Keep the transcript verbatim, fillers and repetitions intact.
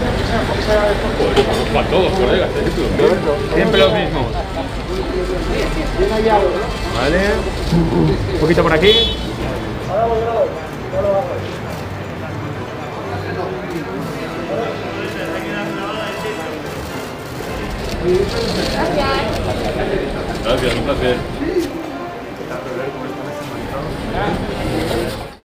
Para todos, colegas, siempre los mismos. Vale. Un poquito por aquí. Gracias. Gracias, un placer.